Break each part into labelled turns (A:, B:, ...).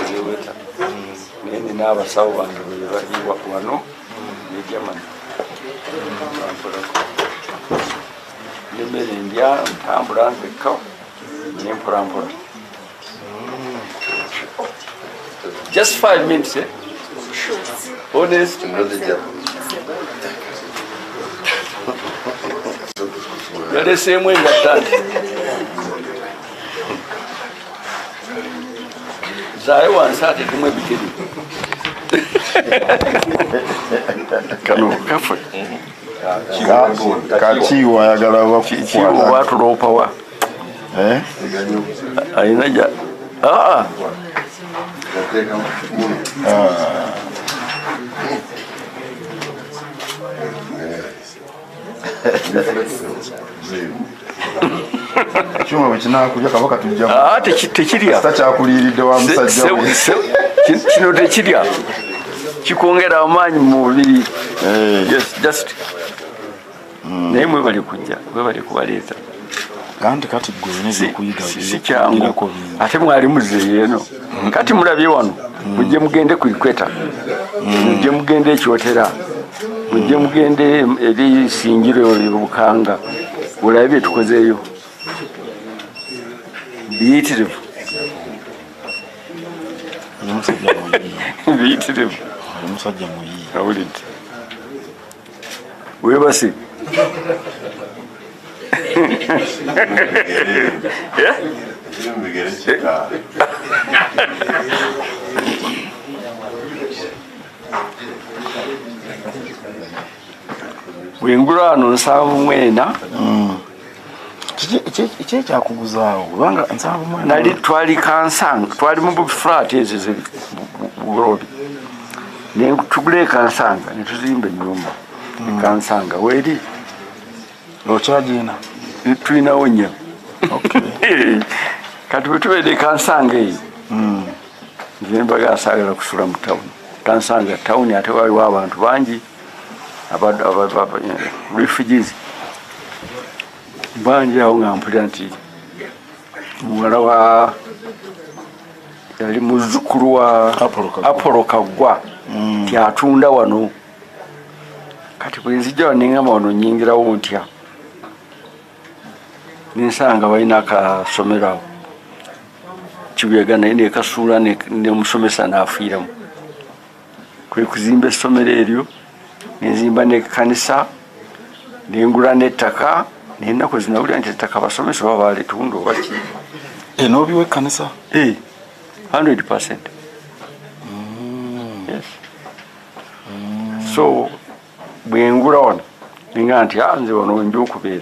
A: zeweta nene n'abasawo bange bwe baliwa wano ne Germany nemmere ndya ntambula nzekka nempolampola just 5 minutes honest yaleseemu engattante zaayo wansi ateekemu ebiteri kano kaffe
B: kakiwa ayagala
A: watuloopawa alina ja
B: kyuma bwe kinakulya kabaka tujja
A: tekirya
B: takyakuliiridde wa musajja
A: kino tekirya kikwongera amaanyi mu mubiri just naye mwebali kujja mwebali kubaleeta
B: kandi kati gwe nebyokuyiga
A: si kyangu ate mwali muzeeyo eno kati mulabye wano mujje mugende ku ikweta mujje mugende ekyotera mujje mugende eri singiro bukanga olabe bye tukozeeyo biyitirivu biyitirivu
B: omusajja muyiyi
A: awulidde webase bwengula wano 7
B: kiki ekyakuguzaawo kubanga 7
A: nali twali kansanga twali mu buflat ezo bulobi netugula ekansanga netuzimba ennyumba ekansanga weeri
B: okyagina
A: tulinawo nnyo kati bwe tubeera ekansanga eyo nze mbaga asaagala kusula mu tawuni kansanga tawuni ate waliwo abantu bangi refugees bangi awo nga mpulira nti muwala wa yali muzzukulu wa Apollo Kaggwa tyatunda wano kati bwe nzijja wanengamba wano nyingirawo ntya nensanga balina akasomero awo Kibega naye nekasuula nemusomesa n'afiiramu kwe kuzimba essomero eryo nenzimba n'ekkanisa nengula n'ettaka n'ennaku zinawulira nti ettaka basomesa oba baalitunda oba ki
B: n'obiwa ekkanisa
A: 100%. Yes. So bwengula wano ninga nti nze wano nja okubeera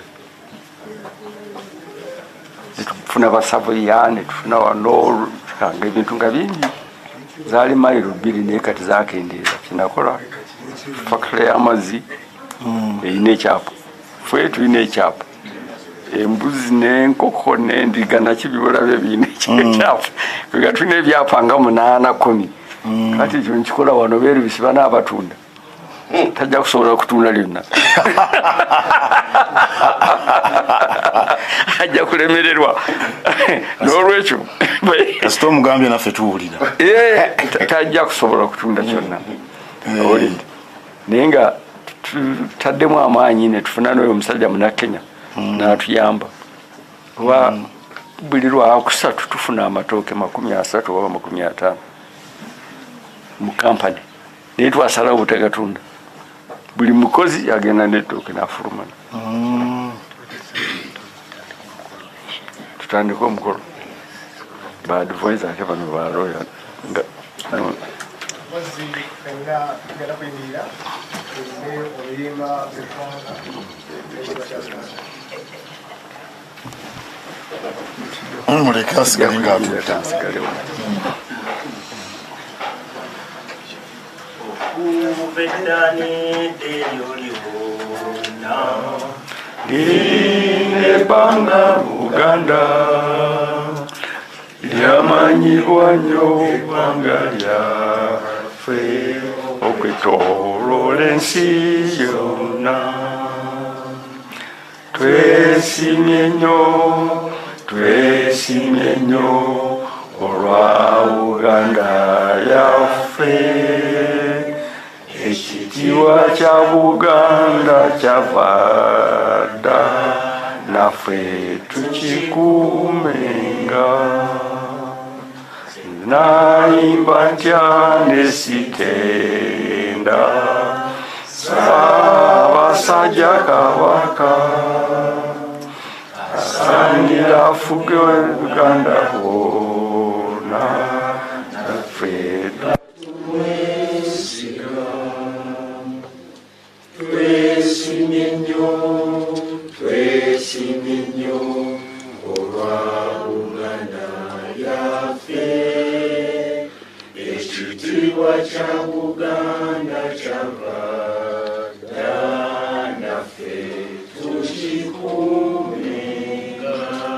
A: netufuna basabuya netufuna wano kanga ebintu nga bingi zaali mayiro 2 naye kati zakendeeza kinakola fakitule y'amazzi erina ekyapa ffe tulina ekyapa embuzi n'enkoko n'endiga nakyo biwolabe birina ekyapa nga tulina ebyapa nga 8-10 kati ekyo nkikola wano beeru bisiba n'abatunda tajja kusobola kutunda lyonna ajja kulemererwa n'olwekyo
B: kasita omugambye naffe tuwulira
A: tajja kusobola kutunda kyonna owulidde naye nga tutaddemu amaanyi netufuna n'oyo omusajja munakenya n'atuyamba kuba buli lwakusatu tufuna amatooke 30 oba 50 mu kampani naye twasalawo butegatunda buli mukozi agenda n'ettooke n'afulumana tutandika omukolo baadvoice ate bano baloya nga
B: muleke asigale ngaatuta
A: Linebanga Buganda lyamanyibwa nnyo ggwanga lyaffe okwetooloola ensi yonna twesimye nnyo olwa Uganda yaffe ekitiibwa kya Buganda kyavadda naffe tukikuumenga nayimba ntya nesitenda Ssaabasajja Kabaka asaanira afuge Uganda bwonna naffe twesimye nnyo olwa Uganda yaffe ekitiibwa kya Buganda kyavadda naffe tukikuumenga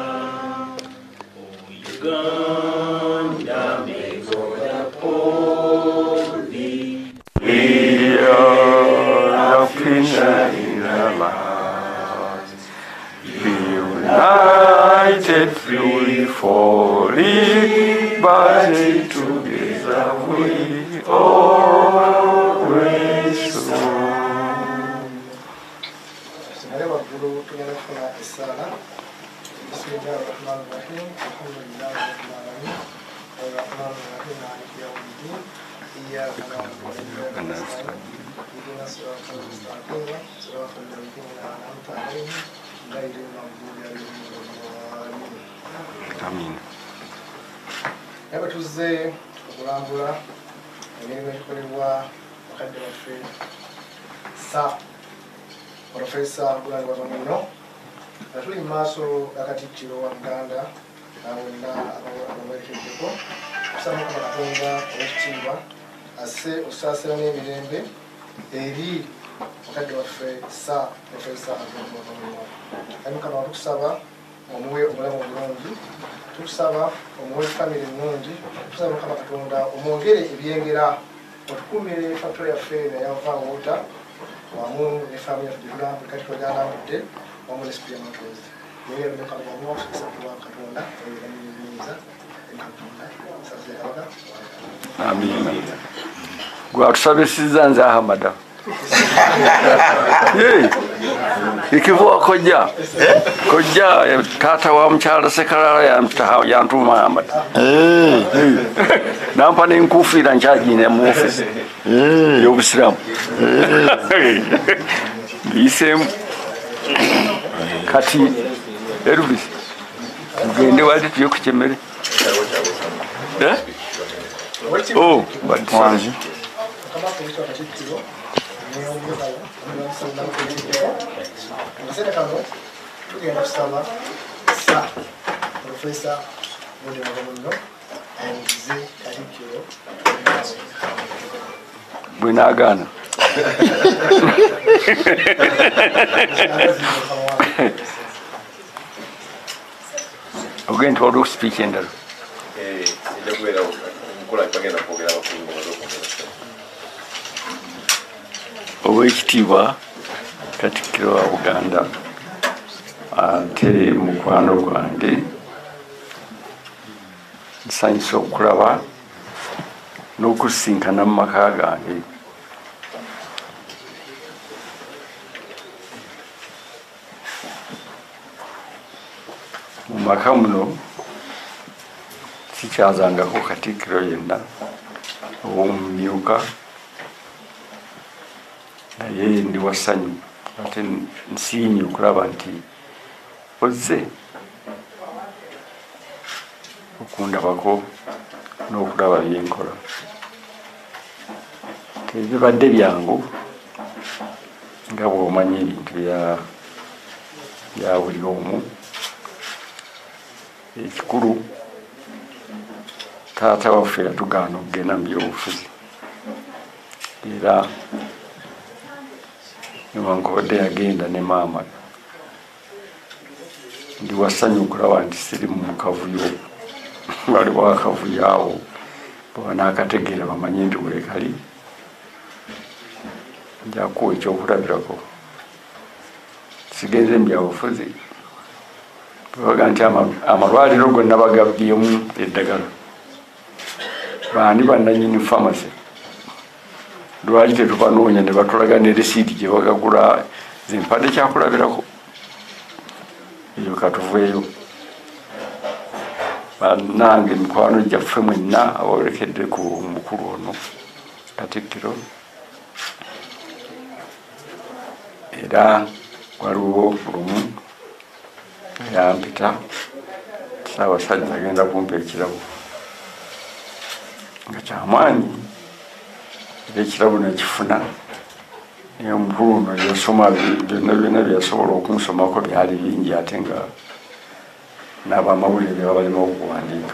A: Uganda megoda poli united we for liberty together we always Amin.
C: Tuze okulambula emirimu egikolebwa bakadde baffe sa Profesa Bulani Wabamino nga tuli mu maaso g'Akatikkiro wa Buganda nawonna abawerekeddeko kusaba Mukama Katonda ow'ekitiibwa asse okusaasira n'emirembe eri bakadde baffe sa Profesa Bulani Wabamino ayi Mukama tukusaba omuwe omulamu omulungi tukusaba omuwe famire ennungi tusaba Mukama Katonda omwongere ebyengera otukumire factory yaffe nayava wota wamu ne famire yaffe gyetulambula kati twajalambudde wamu ne sipiya motors naye Mukama wamu wakusukisa kuba Katonda oyeramiririza Katonda sazira kabaka
A: Amina. Gwatusabisiza nze Ahamada. Ikivuga kojja tata wa mukyala Sekalala yantuma Ahamada. Nampa n'enkufiira nkyagine mu ofisi y'Obusiraamu. Mbiyisemu kati Elvis tugende wali tuye ku kyemmere. Oh,
B: Wanji.
C: tugenda kusaba sa Profesa Bulani Wabamino ayingize Katikkiro
A: bwe naagaana. Ogenda twala okusipiiki endala. Oweekitiibwa Katikkiro wa Buganda ate mukwano gwange nsanyusa okulaba n'okusinkana mu maka gange. Mu maka muno sikyazangako Katikkiro yenna ow'omumyuka naye ndi wasanyu ate nsiimye okulaba nti ozze okundabako n'okulaba byenkola. Tebibadde byangu nga bw'omanyi ebintu bya buli omu. Ekikulu taata waffe yatugaana okugenda mu byobufuzi era newankubadde yagenda ne maama ndi wasanyu okulaba nti siri mu kavuyo waliwo akavuyo awo bwanaakategeera bamanye nti weekali njakuwa ekyokulabirako. Sigenze mu byabufuzi baga nti amalwaliro gonna bagabyemu eddagala bani bannanyini pharmacy lwaki tetubanoonya ne batulaga ne risiiti gye bagagula zimpadde kyakulabirako eyo katuveeyo bannange mikwano gyaffe mwenna abawerekedde ku mukulu ono Katikkiro era waliwo lumu yampita Ssaabasajja agenda kumpa ekirabo nga kyamaanyi era ekirabo nekifuna naye omukulu ono yasoma byonna byasobola okunsomako byali bingi ate nga n'abamawulire byaba balina okuwandiika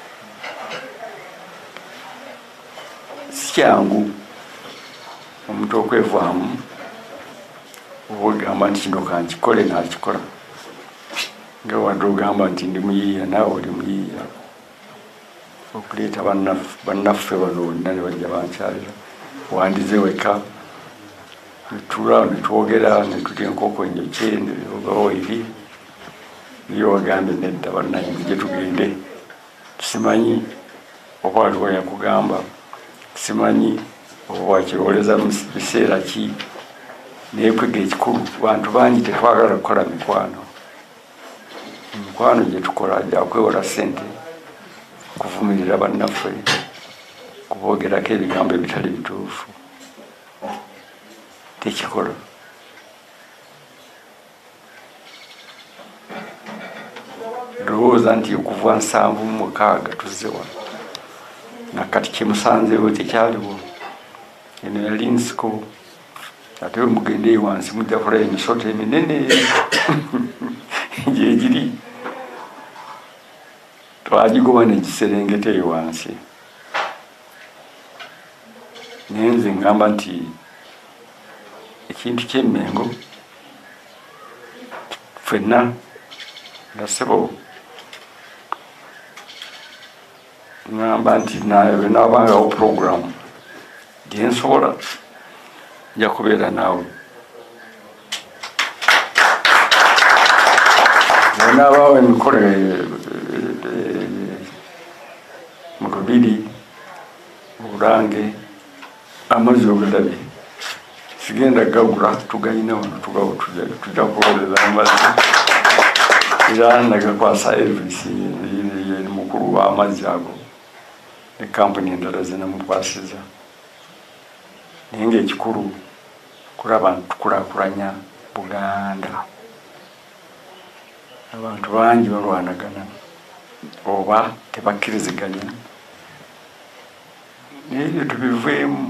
A: si kyangu omuntu okwevaamu oba ogamba nti kino kankikole nakikola nga wadde ogamba nti ndi muyiiya naawe oli muyiiya okuleeta bannaffe bano bonna ne bajja bankyalira wandize weka netula netwogera netutya enkoko enjoke neogawo eri niyo wagambye nedda bannange gye tugende simanyi oba waliwo yakugamba simanyi oba wakirowoleza mu biseera ki naye kwega ekikulu bantu bangi tetwagala kukola mikwano gye tukola gyakwewola ssente kuvumirira bannaffe kuboogerako ebigambo ebitali bituufu tekikola ndowooza nti okuva 7-6 tuzze wano nakati kyemusanzeewo tekyaliwo eno yali nsiko ate mugende wansi mujja kulaba emisota eminene gyegiri twagigoba negiserengeta eyo wansi naye nze ngamba nti ekintu ky'emmengo ffenna nga ssebo ngamba nti nawe naabangawo puroguramu gyensobola nja kubeera naawe naabaawo emikolo mu Lubiri Bulange amazzi ogalabye sigenda gagula tugayina wano tujja kuwoleza amazzi era nagakwasa Elvis ye mukulu w'amazzi ago ne kampuni endala zinamukwasiza naye ng'ekikulu kulaba ntukulaakulanya Buganda. Abantu bangi balwanagana oba tebakkiriziganya naye tubiveemu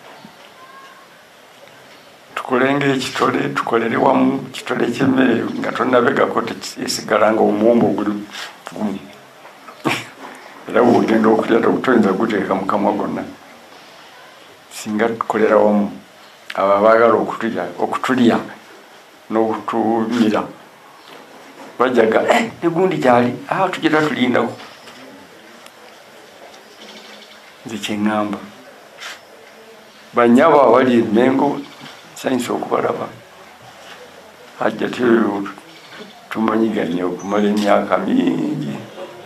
A: tukolenge ekitole tukolere wamu kitole ky'emmere nga tonnabegako esigala nga omuwumbo guli gumu era bwogenda okulya toyinza guteeka mu kamwa gonna singa tukolera wamu abo abaagala okutulya n'okutumira bajaga negundi gyali tugenda tulindako nze kyeŋŋamba banyabo abali Emmengo sayinza okubalaba ajja tumanyiganye okumala emyaka mingi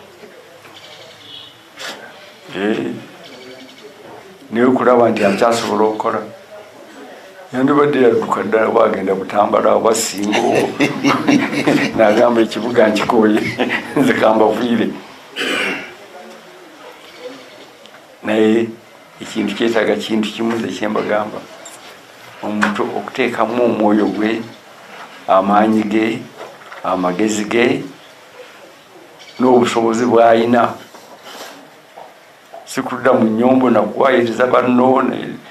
A: naye okulaba nti akyasobola okukola yandibadde yadduka ddala bagenda Butambala oba Singo n'agamba ekibuga nkikooye nze kambaviire naye ekintu kyetaaga kintu kimu nze kyembagamba omuntu okuteekamu omwoyo gwe amaanyi ge amagezi ge n'obusobozi bw'alina si kudda mu nnyombo nakuwayiriza banno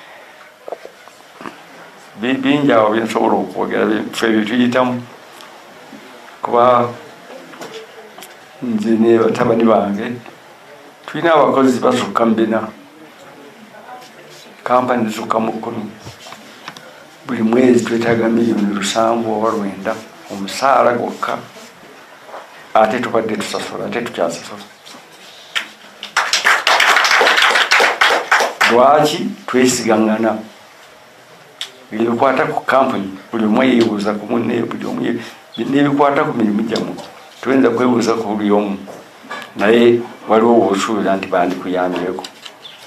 A: bingi awo byensobola okwogera ffe byetuyitamu kuba nze ne batabani bange tulina abakozi basukka mu 4 kampani zisukka mu 10 buli mwezi twetaaga $7 oba 9 omusaala gwokka ate tubadde tusasula ate tukyasasula lwaki twesigaŋŋana ebikwata ku kampuni buli omu yeebuuza ku munne buli omu n'ebikwata ku mirimu gyamu tuyinza kwebuuza ku buli omu naye waliwo bw'osuubira nti bandikuyambireko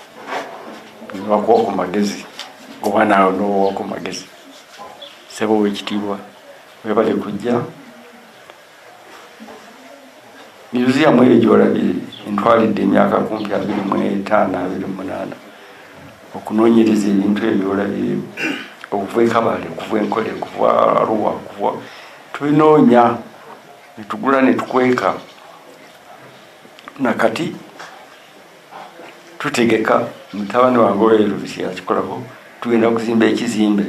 A: nibakuwa ku magezi oba naawe nowa ku magezi sebo wekitiibwa webale kujja museum eyo gyolabire entwalidde emyaka kumpi 25-28 okunoonyereza ebintu ebyolabire okuva ekabale okuva enkole okuva Arua okuva tubinoonya netugula netukweka nakati tutegeka mutabani wange oweerubisi akikolako tugenda kuzimba ekizimbe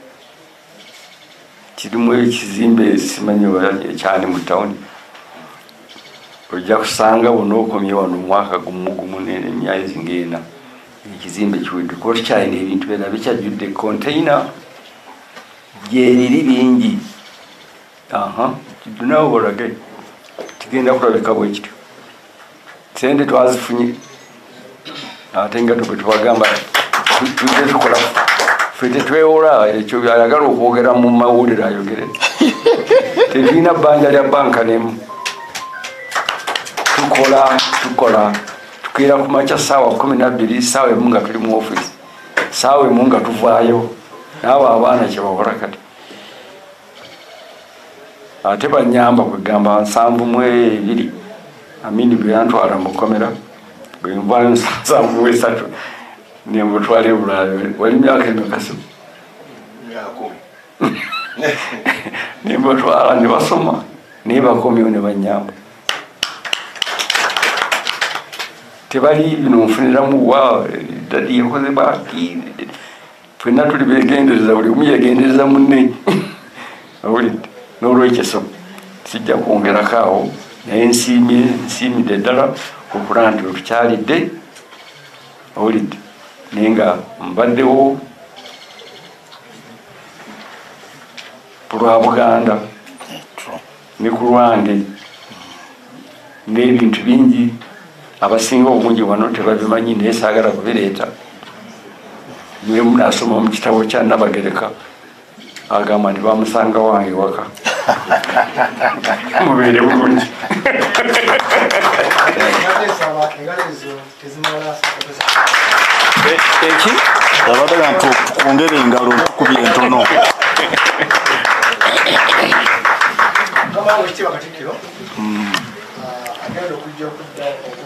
A: kirimu ekizimbe simanyi ekyali mu tawuni ojja kusanga bonookomye wano omwaka gumu n'emyezi ng'ena ekizimbe kiwedde kuba tukyalina ebintu byonna bikyajjudde container gyeriri bingi kidunawo bolage kigenda kulabika bwe kityo sente twazifunye ate nga bwe tubagamba tujje tukola ffe tetwewola ekyo byayagala okwogera mu mawulire ayogere tetulina bbanja lya banka nemu tukola tukeera ku makya saawa 12 saawa emu nga tuli mu office saawa emu nga tuvaayo naawe abaana kyebakola kati ate banyamba kwegamba 7-2 Amini bwe yantwala mu komera bwe mvaayo 7-3 nembutwala ebulabe wali myaka emikasimu nembutwala ne basoma naye bakomyewo ne banyamba tebali bino nfuniramu wa dadi yakoze baki ffenna tuli begendereza buli omu yegendereza munne awulidde n'olwekyeso sijja kwongerako awo naye nsiimidde ddala okulaba nti otukyalidde awulidde naye nga mbaddewo ku lwa Buganda ne ku lwange n'ebintu bingi abasinga obungi wano tebabimanyi naye saagala kubireeta niwe munasoma mu kitabo kya Nabagereka agamba nti bamusanga wange waka mubeere bulungi
B: eki abadaga nti tukongere engalo tukubye entono
C: kama wekitiibwa Katikkiro agenda okujja okudda